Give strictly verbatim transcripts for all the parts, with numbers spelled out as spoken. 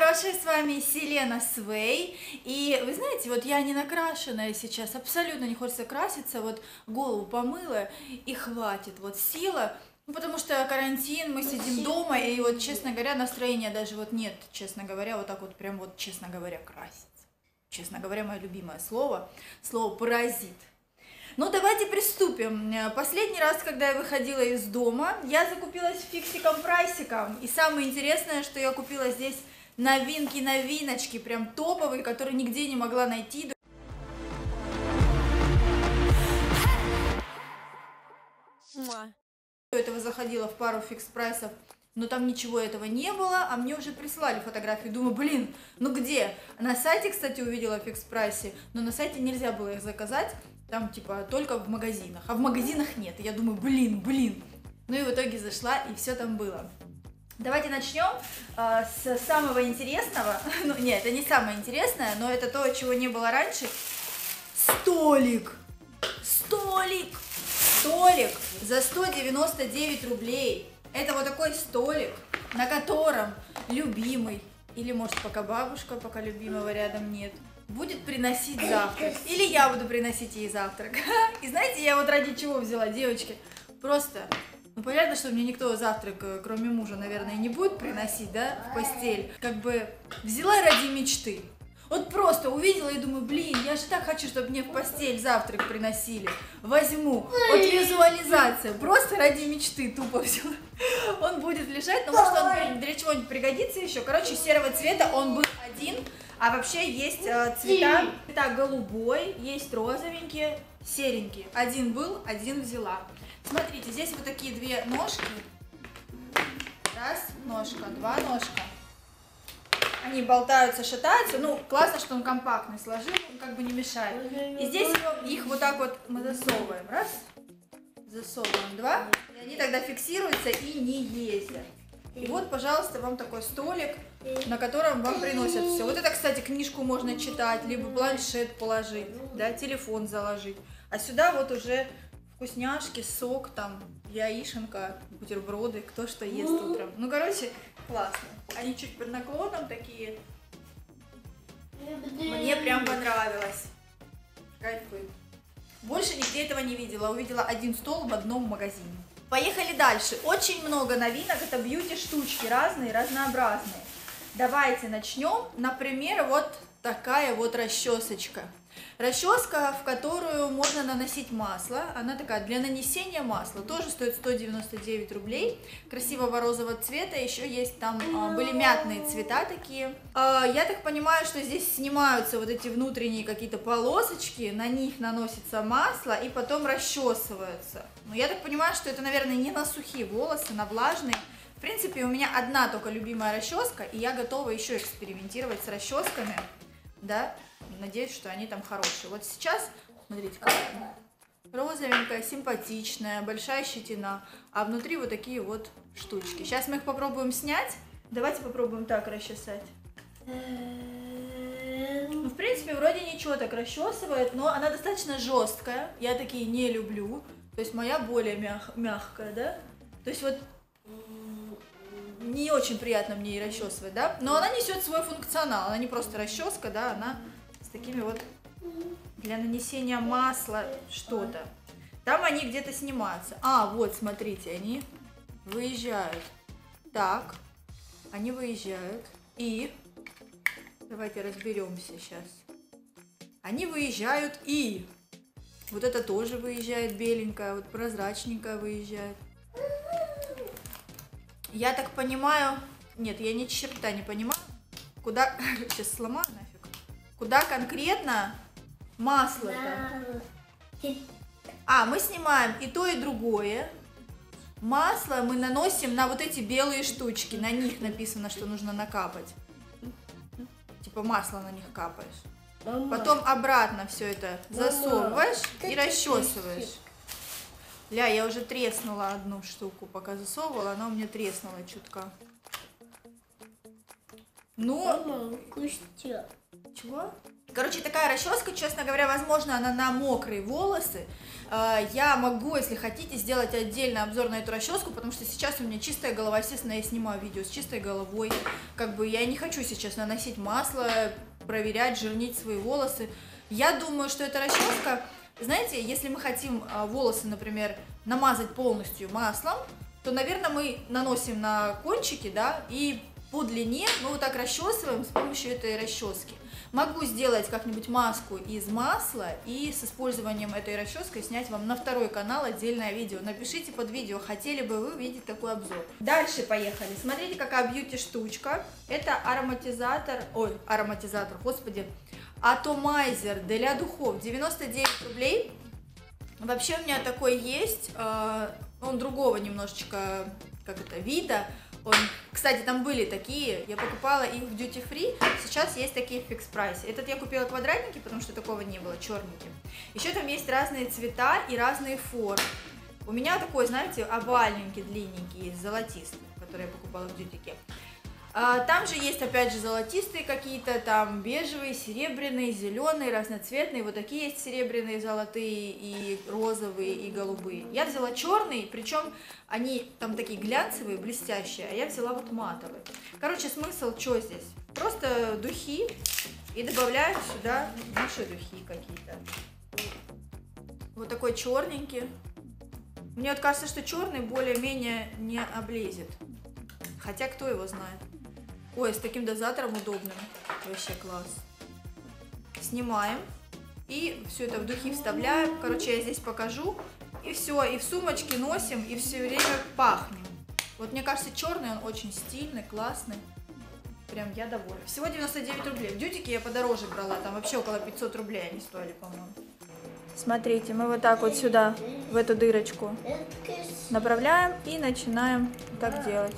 хорошие, с вами Селена Свей. И вы знаете, вот я не накрашенная сейчас, абсолютно не хочется краситься, вот голову помыла и хватит, вот сила. Ну, потому что карантин, мы сидим дома, и вот, честно говоря, настроения даже вот нет, честно говоря, вот так вот прям вот, честно говоря, краситься. Честно говоря, мое любимое слово, слово «паразит». Ну, давайте приступим. Последний раз, когда я выходила из дома, я закупилась фиксиком-прайсиком. И самое интересное, что я купила здесь новинки-новиночки, прям топовые, которые нигде не могла найти. До этого заходила в пару фикс-прайсов, но там ничего этого не было, а мне уже прислали фотографии. Думаю, блин, ну где? На сайте, кстати, увидела в фикс-прайсе, но на сайте нельзя было их заказать. Там, типа, только в магазинах. А в магазинах нет. И я думаю, блин, блин. Ну и в итоге зашла, и все там было. Давайте начнем э, с самого интересного. Ну, нет, это не самое интересное, но это то, чего не было раньше. Столик! Столик! Столик за сто девяносто девять рублей. Это вот такой столик, на котором любимый, или, может, пока бабушка, пока любимого рядом нет, будет приносить завтрак. Или я буду приносить ей завтрак. И знаете, я вот ради чего взяла, девочки? Просто, ну понятно, что мне никто завтрак, кроме мужа, наверное, не будет приносить, да, в постель. Как бы взяла ради мечты. Вот просто увидела и думаю, блин, я же так хочу, чтобы мне в постель завтрак приносили. Возьму. Вот визуализация. Просто ради мечты тупо взяла. Он будет лежать, но может он для чего-нибудь пригодится еще. Короче, серого цвета он был один. А вообще есть э, цвета, цвета голубой, есть розовенькие, серенькие. Один был, один взяла. Смотрите, здесь вот такие две ножки. Раз ножка, два ножка. Они болтаются, шатаются. Ну, классно, что он компактный, сложил, он как бы не мешает. И здесь их вот так вот мы засовываем. Раз, засовываем, два. И они тогда фиксируются и не ездят. И вот, пожалуйста, вам такой столик, на котором вам приносят все. Вот это, кстати, книжку можно читать, либо планшет положить, да, телефон заложить. А сюда вот уже вкусняшки, сок, там, яишенка, бутерброды, кто что ест утром. Ну, короче, классно. Они чуть под наклоном такие. Мне прям понравилось. Кайфует. Больше нигде этого не видела. Увидела один стол в одном магазине. Поехали дальше. Очень много новинок. Это бьюти-штучки разные, разнообразные. Давайте начнем. Например, вот такая вот расчесочка. Расческа, в которую можно наносить масло. Она такая для нанесения масла. Тоже стоит сто девяносто девять рублей. Красивого розового цвета. Еще есть там, были мятные цвета такие. Я так понимаю, что здесь снимаются вот эти внутренние какие-то полосочки. На них наносится масло и потом расчесываются. Но я так понимаю, что это, наверное, не на сухие волосы, на влажные. В принципе, у меня одна только любимая расческа. И я готова еще экспериментировать с расческами. Да? Надеюсь, что они там хорошие. Вот сейчас, смотрите, какая розовенькая, симпатичная, большая щетина, а внутри вот такие вот штучки. Сейчас мы их попробуем снять. Давайте попробуем так расчесать. Ну, в принципе, вроде ничего так расчесывает, но она достаточно жесткая. Я такие не люблю. То есть моя более мяг мягкая, да? То есть вот не очень приятно мне и расчесывать, да? Но она несет свой функционал. Она не просто расческа, да, она с такими вот для нанесения масла что-то. Там они где-то снимаются. А, вот, смотрите, они выезжают. Так, они выезжают. И давайте разберемся сейчас. Они выезжают и вот это тоже выезжает беленькая, вот прозрачненькая выезжает. Я так понимаю, нет, я ни черта не понимаю, куда, сейчас сломаю нафиг, куда конкретно масло-то? А, мы снимаем и то, и другое. Масло мы наносим на вот эти белые штучки, на них написано, что нужно накапать. Типа масло на них капаешь. Потом обратно все это засовываешь и расчесываешь. Ля, я уже треснула одну штуку, пока засовывала, она у меня треснула чутка. Ну, Мама, чего? Короче, такая расческа, честно говоря, возможно, она на мокрые волосы. Я могу, если хотите, сделать отдельный обзор на эту расческу, потому что сейчас у меня чистая голова, естественно, я снимаю видео с чистой головой. Как бы я не хочу сейчас наносить масло, проверять, жирнить свои волосы. Я думаю, что эта расческа, знаете, если мы хотим волосы, например, намазать полностью маслом, то, наверное, мы наносим на кончики, да, и по длине мы вот так расчесываем с помощью этой расчески. Могу сделать как-нибудь маску из масла и с использованием этой расческой снять вам на второй канал отдельное видео. Напишите под видео, хотели бы вы видеть такой обзор. Дальше поехали. Смотрите, какая бьюти-штучка. Это ароматизатор, ой, ароматизатор, господи, атомайзер для духов, девяносто девять рублей. Вообще у меня такой есть, он другого немножечко, как это, вида. Он, кстати, там были такие, я покупала их в Duty Free, сейчас есть такие в Fix Price. Этот я купила квадратники, потому что такого не было, черненький. Еще там есть разные цвета и разные формы. У меня такой, знаете, овальненький, длинненький, золотистый, который я покупала в Дьютике. Там же есть, опять же, золотистые какие-то, там бежевые, серебряные, зеленые, разноцветные. Вот такие есть серебряные, золотые, и розовые, и голубые. Я взяла черные, причем они там такие глянцевые, блестящие, а я взяла вот матовые. Короче, смысл что здесь? Просто духи, и добавляю сюда наши духи какие-то. Вот такой черненький. Мне вот кажется, что черный более-менее не облезет. Хотя кто его знает. Ой, с таким дозатором удобным. Вообще класс. Снимаем. И все это в духи вставляем. Короче, я здесь покажу. И все. И в сумочке носим. И все время пахнем. Вот мне кажется, черный он очень стильный, классный. Прям я довольна. Всего девяносто девять рублей. В Дьютике я подороже брала. Там вообще около пятьсот рублей они стоили, по-моему. Смотрите, мы вот так вот сюда, в эту дырочку направляем и начинаем так делать.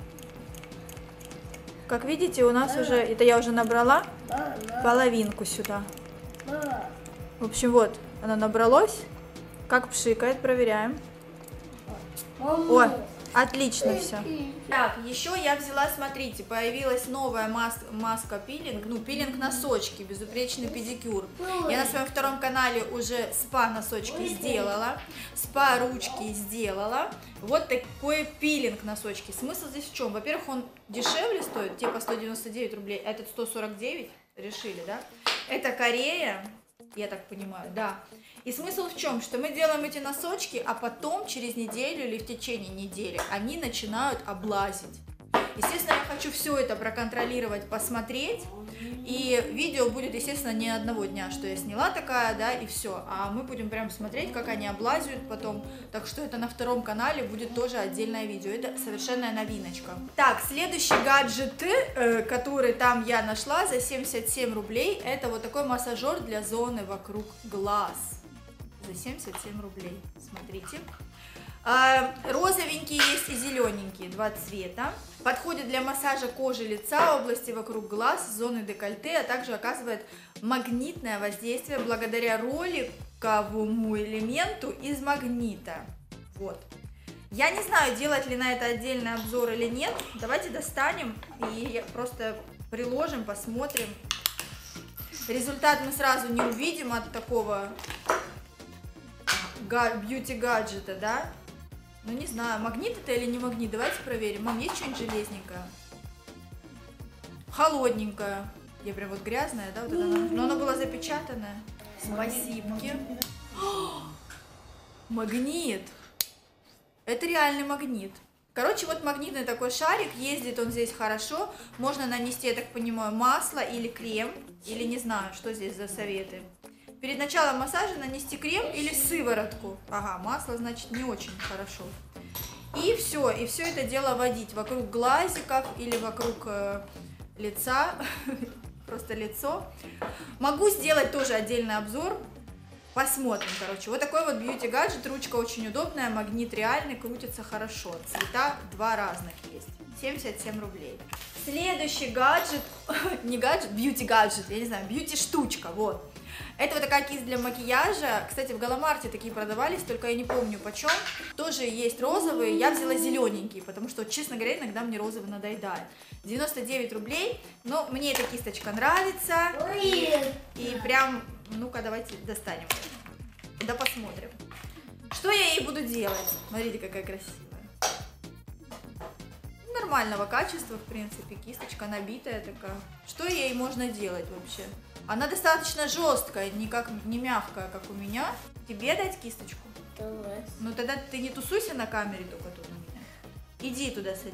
Как видите, у нас уже, это я уже набрала половинку сюда. В общем, вот, оно набралось. Как пшикает, проверяем. О, отлично все. Так, еще я взяла, смотрите, появилась новая мас маска пилинг, ну, пилинг носочки, безупречный педикюр. Я на своем втором канале уже спа носочки сделала, спа ручки сделала. Вот такой пилинг носочки. Смысл здесь в чем? Во-первых, он дешевле стоит, типа сто девяносто девять рублей, а этот сто сорок девять, решили, да? Это Корея, я так понимаю, да. И смысл в чем? Что мы делаем эти носочки, а потом через неделю или в течение недели они начинают облазить. Естественно, я хочу все это проконтролировать, посмотреть. И видео будет, естественно, не одного дня, что я сняла такая, да, и все. А мы будем прям смотреть, как они облазят потом. Так что это на втором канале будет тоже отдельное видео. Это совершенная новиночка. Так, следующий гаджет, э, который там я нашла за семьдесят семь рублей, это вот такой массажер для зоны вокруг глаз. За семьдесят семь рублей. Смотрите. А, розовенькие есть и зелененькие, два цвета. Подходит для массажа кожи лица, области вокруг глаз, зоны декольте, а также оказывает магнитное воздействие благодаря роликовому элементу из магнита. Вот. Я не знаю, делать ли на это отдельный обзор или нет. Давайте достанем и просто приложим, посмотрим. Результат мы сразу не увидим от такого бьюти-гаджета, да? Ну, не знаю, магнит это или не магнит. Давайте проверим. Мам, есть что-нибудь железненькое? Холодненькое. Я прям вот грязная, да? Вот это, но оно было запечатанное. Спасибо. Магнит. Это реальный магнит. Короче, вот магнитный такой шарик. Ездит он здесь хорошо. Можно нанести, я так понимаю, масло или крем. Или не знаю, что здесь за советы. Перед началом массажа нанести крем или сыворотку. Ага, масло, значит, не очень хорошо. И все, и все это дело водить вокруг глазиков или вокруг э, лица. Просто лицо. Могу сделать тоже отдельный обзор. Посмотрим, короче. Вот такой вот бьюти-гаджет. Ручка очень удобная, магнит реальный, крутится хорошо. Цвета два разных есть. семьдесят семь рублей. Следующий гаджет, не гаджет, бьюти-гаджет, я не знаю, бьюти-штучка, вот. Это вот такая кисть для макияжа. Кстати, в Галамарте такие продавались, только я не помню почем. Тоже есть розовые. Я взяла зелененькие, потому что, честно говоря, иногда мне розовый надоедает. девяносто девять рублей. Но мне эта кисточка нравится. И, и прям, ну-ка, давайте достанем. Да посмотрим. Что я ей буду делать? Смотрите, какая красивая. Нормального качества, в принципе, кисточка набитая такая. Что ей можно делать вообще? Она достаточно жесткая, не, как, не мягкая, как у меня. Тебе дать кисточку? Давай. Ну тогда ты не тусуйся на камере только тут у меня. Иди туда садись.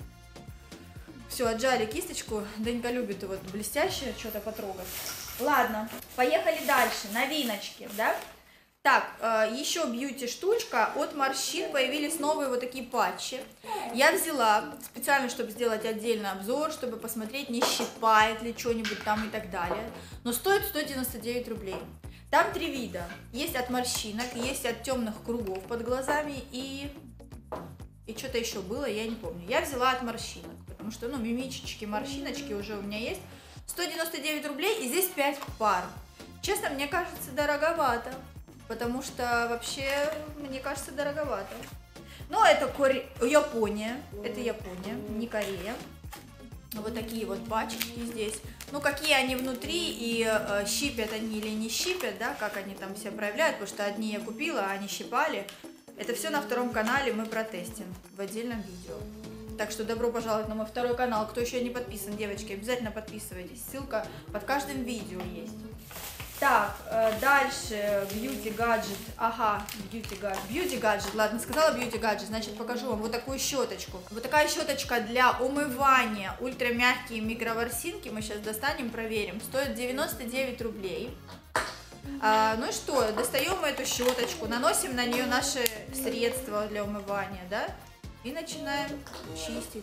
Все, отжали кисточку. Данька любит вот блестящее что-то потрогать. Ладно, поехали дальше. Новиночки, да? Так, еще бьюти штучка. От морщин появились новые вот такие патчи. Я взяла специально, чтобы сделать отдельный обзор, чтобы посмотреть, не щипает ли что-нибудь там и так далее. Но стоит сто девяносто девять рублей. Там три вида. Есть от морщинок, есть от темных кругов под глазами и... И что-то еще было, я не помню. Я взяла от морщинок, потому что, ну, мимичечки, морщиночки уже у меня есть. сто девяносто девять рублей и здесь пять пар. Честно, мне кажется, дороговато. Потому что вообще, мне кажется, дороговато. Но это Коре... Япония. Это Япония, не Корея. Вот такие вот пачечки здесь. Ну, какие они внутри и э, щипят они или не щипят, да, как они там себя проявляют. Потому что одни я купила, а они щипали. Это все на втором канале мы протестим в отдельном видео. Так что добро пожаловать на мой второй канал. Кто еще не подписан, девочки, обязательно подписывайтесь. Ссылка под каждым видео есть. Так, дальше Beauty Gadget, ага, Beauty Gadget, Beauty Gadget, ладно, сказала Beauty Gadget, значит покажу вам вот такую щеточку. Вот такая щеточка для умывания, ультрамягкие микроворсинки, мы сейчас достанем, проверим, стоит девяносто девять рублей. А, ну и что, достаем эту щеточку, наносим на нее наши средства для умывания, да, и начинаем чистить.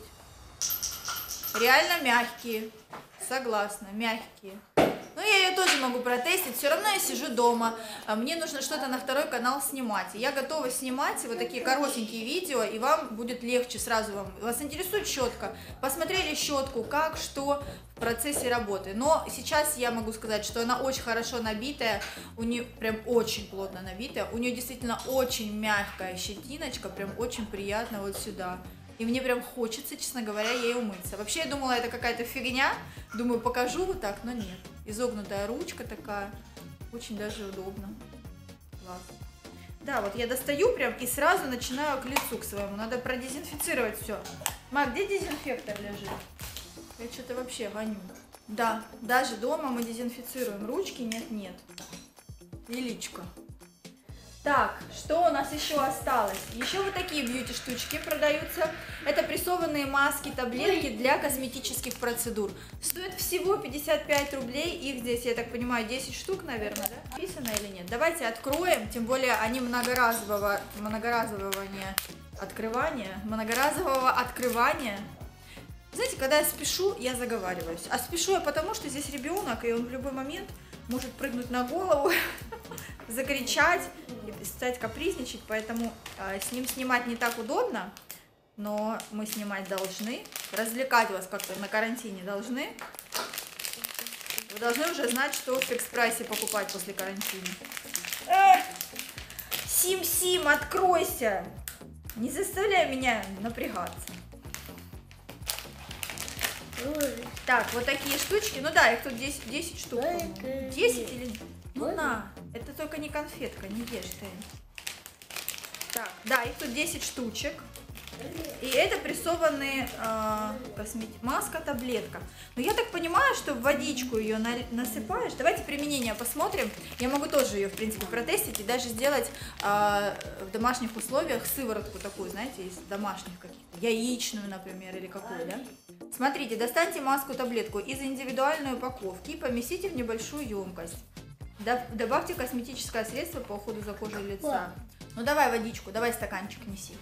Реально мягкие, согласна, мягкие. Ну, я ее тоже могу протестить, все равно я сижу дома, мне нужно что-то на второй канал снимать. Я готова снимать вот такие коротенькие видео, и вам будет легче сразу. Вам. Вас интересует щетка? Посмотрели щетку, как, что в процессе работы. Но сейчас я могу сказать, что она очень хорошо набитая, у нее прям очень плотно набитая, у нее действительно очень мягкая щетиночка, прям очень приятно вот сюда. И мне прям хочется, честно говоря, ей умыться. Вообще, я думала, это какая-то фигня. Думаю, покажу вот так, но нет. Изогнутая ручка такая. Очень даже удобно. Класс. Да, вот я достаю прям и сразу начинаю к лицу к своему. Надо продезинфицировать все. Ма, где дезинфектор лежит? Я что-то вообще гоню. Да, даже дома мы дезинфицируем. Ручки нет-нет. И личко. Так, что у нас еще осталось? Еще вот такие бьюти-штучки продаются. Это прессованные маски, таблетки для косметических процедур. Стоит всего пятьдесят пять рублей. Их здесь, я так понимаю, десять штук, наверное, да? Написано или нет? Давайте откроем. Тем более они многоразового, многоразового не открывания. Многоразового открывания. Знаете, когда я спешу, я заговариваюсь. А спешу я потому, что здесь ребенок, и он в любой момент может прыгнуть на голову, закричать, стать капризничать, поэтому э, с ним снимать не так удобно, но мы снимать должны, развлекать вас как-то на карантине должны. Вы должны уже знать, что в фикс-прайсе покупать после карантина. Сим-Сим, откройся! Не заставляй меня напрягаться. Так, вот такие штучки. Ну да, их тут десять, десять штук. десять или... Ну на, это только не конфетка, не ешь ты. Так, да, их тут десять штучек. И это прессованные э, косметик... маска, таблетка. Но я так понимаю, что в водичку ее на... насыпаешь. Давайте применение посмотрим. Я могу тоже ее, в принципе, протестить и даже сделать э, в домашних условиях сыворотку такую, знаете, из домашних каких-то. Яичную, например, или какую, да? Смотрите, достаньте маску-таблетку из индивидуальной упаковки и поместите в небольшую емкость. Добавьте косметическое средство по уходу за кожей лица. Ну давай водичку, давай стаканчик неси.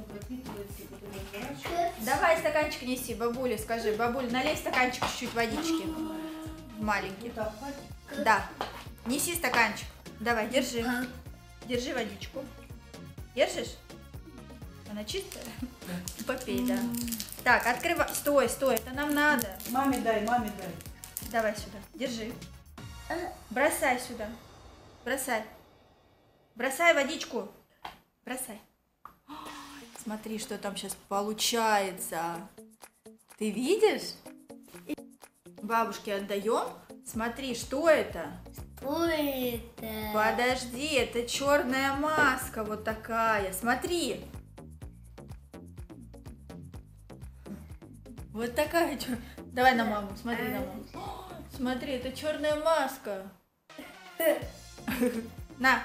Давай стаканчик неси, бабуле, скажи, бабуль, налей стаканчик чуть-чуть водички. Маленький. Да. Неси стаканчик. Давай, держи. Держи водичку. Держишь? Она чистая? Попей, да. Так, открывай. Стой, стой, это нам надо. Маме дай, маме дай. Давай сюда, держи. Бросай сюда. Бросай. Бросай водичку. Бросай. Смотри, что там сейчас получается. Ты видишь? Бабушке отдаем. Смотри, что это? Что это? Подожди, это черная маска вот такая. Смотри. Вот такая черная. Давай на маму, смотри на маму. О, смотри, это черная маска. На.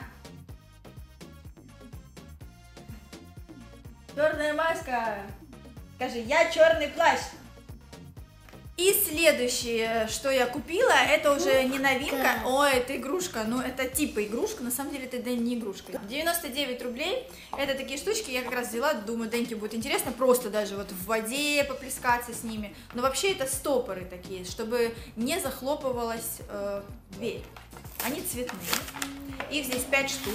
Черная маска. Скажи, я черный плащ. И следующее, что я купила, это уже не новинка. О, это игрушка. Ну, это типа игрушка. На самом деле, это да, не игрушка. девяносто девять рублей. Это такие штучки. Я как раз взяла. Думаю, Деньке будет интересно. Просто даже вот в воде поплескаться с ними. Но вообще это стопоры такие, чтобы не захлопывалась э, дверь. Они цветные. Их здесь пять штук.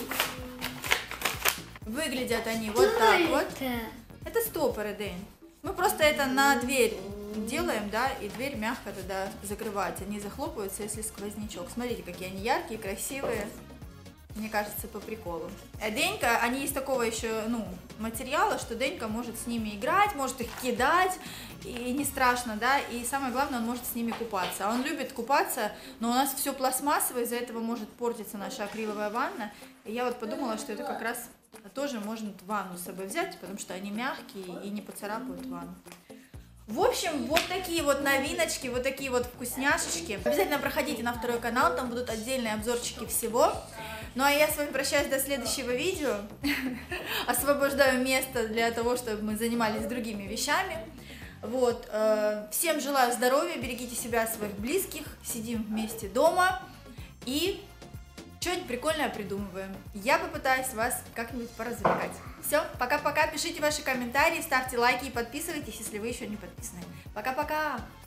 Выглядят они вот так вот. Это стопоры, Дэн. Мы просто это на дверь делаем, да, и дверь мягко тогда закрывается. Они захлопываются, если сквознячок. Смотрите, какие они яркие, красивые. Мне кажется, по приколу. А Денька, они из такого еще, ну, материала, что Денька может с ними играть, может их кидать, и не страшно, да, и самое главное, он может с ними купаться. А он любит купаться, но у нас все пластмассовое, из-за этого может портиться наша акриловая ванна. И я вот подумала, что это как раз тоже можно ванну с собой взять, потому что они мягкие и не поцарапают ванну. В общем, вот такие вот новиночки, вот такие вот вкусняшечки. Обязательно проходите на второй канал, там будут отдельные обзорчики всего. Ну а я с вами прощаюсь до следующего видео. Освобождаю место для того, чтобы мы занимались другими вещами. Вот. Всем желаю здоровья, берегите себя, своих близких, сидим вместе дома и что-нибудь прикольное придумываем. Я попытаюсь вас как-нибудь поразвлекать. Все, пока-пока, пишите ваши комментарии, ставьте лайки и подписывайтесь, если вы еще не подписаны. Пока-пока!